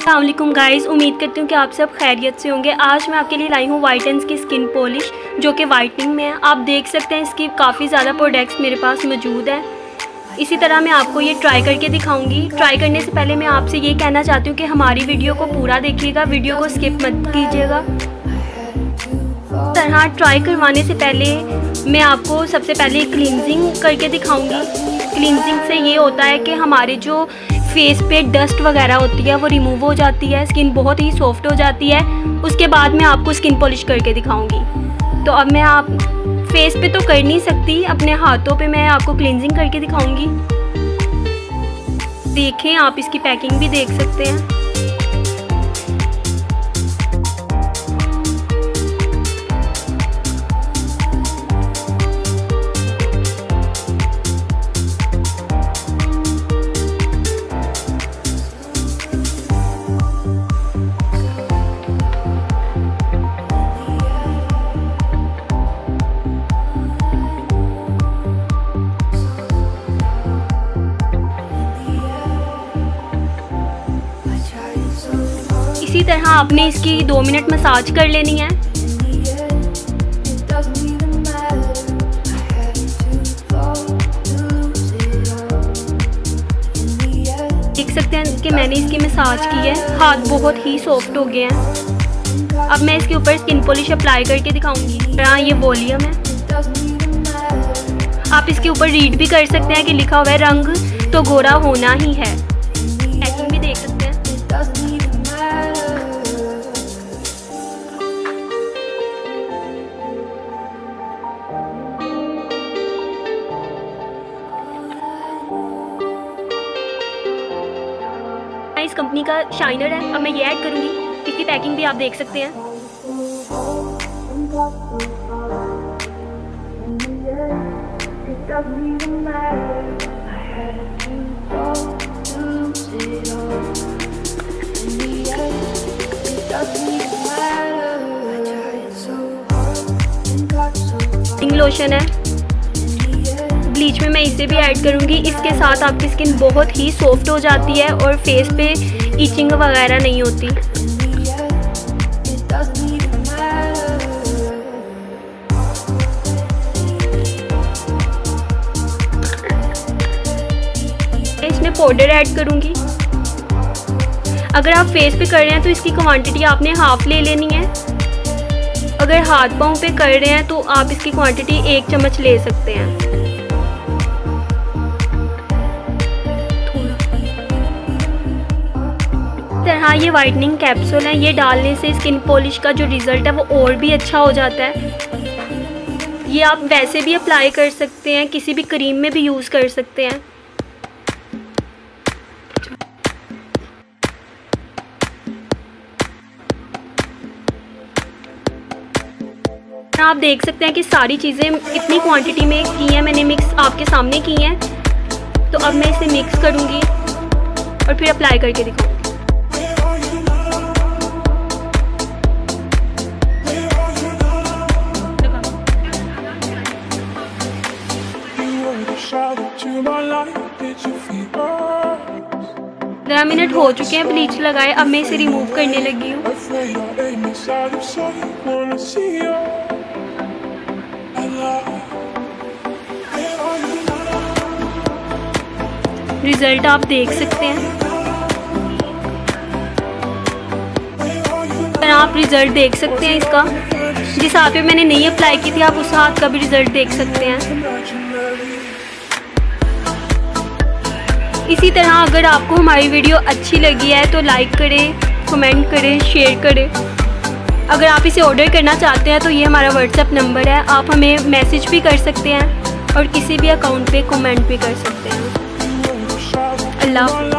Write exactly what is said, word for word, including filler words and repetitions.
अस्सलाम वालेकुम गाइस, उम्मीद करती हूँ कि आप सब खैरियत से होंगे। आज मैं आपके लिए लाई हूँ वाइटन्स की स्किन पॉलिश जो कि वाइटनिंग में है। आप देख सकते हैं इसकी काफ़ी ज़्यादा प्रोडक्ट्स मेरे पास मौजूद हैं। इसी तरह मैं आपको ये ट्राई करके दिखाऊंगी। ट्राई करने से पहले मैं आपसे ये कहना चाहती हूँ कि हमारी वीडियो को पूरा देखिएगा, वीडियो को स्किप मत कीजिएगा। तरह ट्राई करवाने से पहले मैं आपको सबसे पहले क्लींजिंग करके दिखाऊंगी। क्लींजिंग से ये होता है कि हमारे जो फेस पे डस्ट वगैरह होती है वो रिमूव हो जाती है, स्किन बहुत ही सॉफ्ट हो जाती है। उसके बाद मैं आपको स्किन पॉलिश करके दिखाऊंगी। तो अब मैं आप फेस पे तो कर नहीं सकती, अपने हाथों पे मैं आपको क्लींजिंग करके दिखाऊंगी। देखें, आप इसकी पैकिंग भी देख सकते हैं। इसी तरह आपने इसकी दो मिनट मसाज कर लेनी है। देख सकते हैं कि मैंने इसकी मसाज की है, हाथ बहुत ही सॉफ्ट हो गए हैं। अब मैं इसके ऊपर स्किन पॉलिश अप्लाई करके दिखाऊंगी। यहाँ ये वॉल्यूम है, आप इसके ऊपर रीड भी कर सकते हैं कि लिखा हुआ है रंग तो गोरा होना ही है। पैकिंग भी देख सकते हैं। इस कंपनी का शाइनर है, अब मैं ये ऐड करूंगी। इसकी पैकिंग भी आप देख सकते हैं। लोशन है, ब्लीच में मैं इसे भी ऐड करूंगी। इसके साथ आपकी स्किन बहुत ही सॉफ्ट हो जाती है और फेस पे इचिंग वगैरह नहीं होती। इसमें पाउडर ऐड करूंगी। अगर आप फेस पे कर रहे हैं तो इसकी क्वांटिटी आपने हाफ ले लेनी है। अगर हाथ पाँव पे कर रहे हैं तो आप इसकी क्वांटिटी एक चम्मच ले सकते हैं। तरह ये वाइटनिंग कैप्सूल है, ये डालने से स्किन पॉलिश का जो रिज़ल्ट है वो और भी अच्छा हो जाता है। ये आप वैसे भी अप्लाई कर सकते हैं, किसी भी क्रीम में भी यूज़ कर सकते हैं। आप देख सकते हैं कि सारी चीज़ें इतनी क्वांटिटी में की हैं, मैंने मिक्स आपके सामने की हैं। तो अब मैं इसे मिक्स करूँगी और फिर अप्लाई करके दिखाऊंगी। पंद्रह मिनट हो चुके हैं ब्लीच लगाए, अब मैं इसे रिमूव करने लगी हूँ। रिजल्ट आप देख सकते हैं। पर आप रिजल्ट देख सकते हैं इसका। जिस हाथ पे मैंने नहीं अप्लाई की थी, आप उस हाथ का भी रिजल्ट देख सकते हैं। इसी तरह अगर आपको हमारी वीडियो अच्छी लगी है तो लाइक करें, कमेंट करें, शेयर करें। अगर आप इसे ऑर्डर करना चाहते हैं तो ये हमारा व्हाट्सएप नंबर है, आप हमें मैसेज भी कर सकते हैं और किसी भी अकाउंट पे कमेंट भी कर सकते हैं। अल्लाह।